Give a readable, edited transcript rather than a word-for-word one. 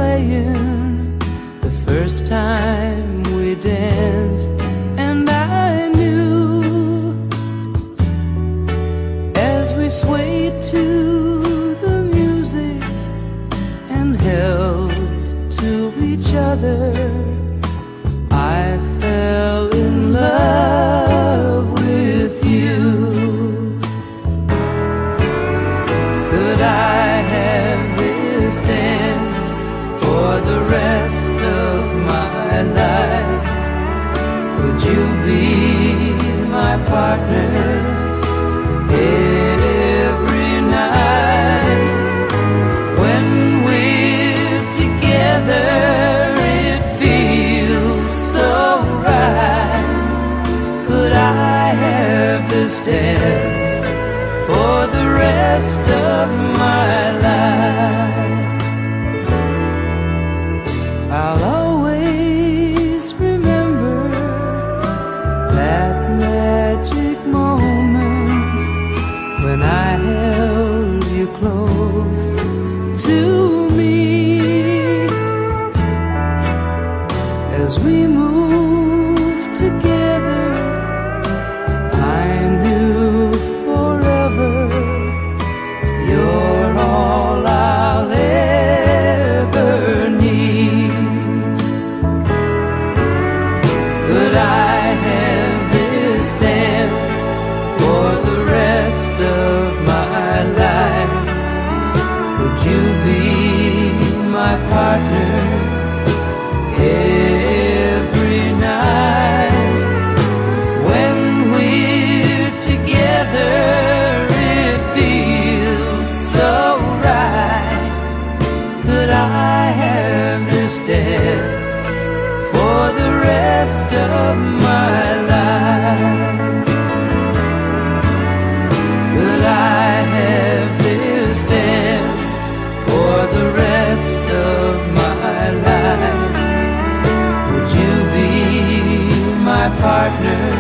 playing the first time we danced, and I knew as we swayed to the music and held to each other, I fell in love with you. Could I have this dance for the rest of my life? Would you be my partner every night? When we're together, it feels so right. Could I have this dance for the rest of my life? I'll always remember that magic moment when I held you close to me. As we moved together, I knew forever you're all I'll ever need. Could I have this dance for the rest of my life? Would you be my partner every night? When we're together, it feels so right. Could I have this dance for the rest of my life? Could I have this dance for the rest of my life? Would you be my partner